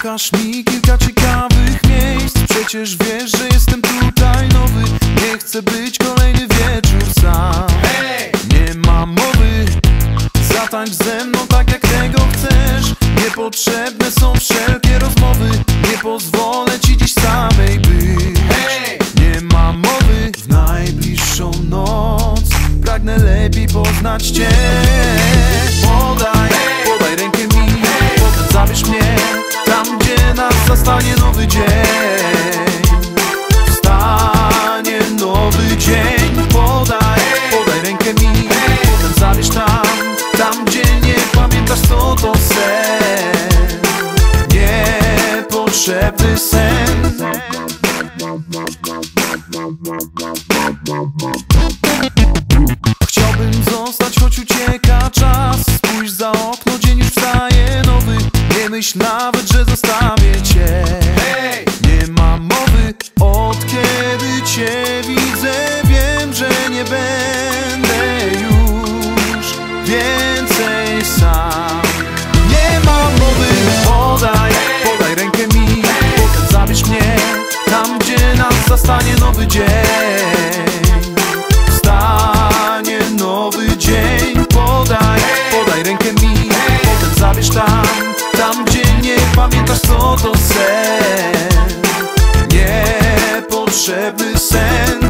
Pokaż mi kilka ciekawych miejsc. Przecież wiesz, że jestem tutaj nowy. Nie chcę być kolejny wieczór sam. Nie ma mowy, zatańcz ze mną tak jak tego chcesz. Niepotrzebne są wszelkie rozmowy. Nie pozwolę ci dziś samej być. Nie ma mowy, w najbliższą noc pragnę lepiej poznać cię. Podaj rękę mi, potem zabierz mnie tam, gdzie nas zastanie nowy dzień. Wstanie nowy dzień. Podaj rękę mi, potem zabierz tam, gdzie nie pamiętasz, co to sen. Niepotrzebny sen. Chciałbym zostać, choć ucieka czas. Spójrz za okno, dzień już wstaje nowy. Nie myśl nawet, że zostawię cię. Nie ma mowy, od kiedy cię widzę, wiem, że nie będę już więcej sam. Nie ma mowy, podaj rękę mi, potem zabierz mnie tam, gdzie nas zastanie nowy dzień. Wstanie nowy dzień. Podaj rękę mi, potem zabierz tam, gdzie nie pamiętasz, co to sen. Niepotrzebny sen.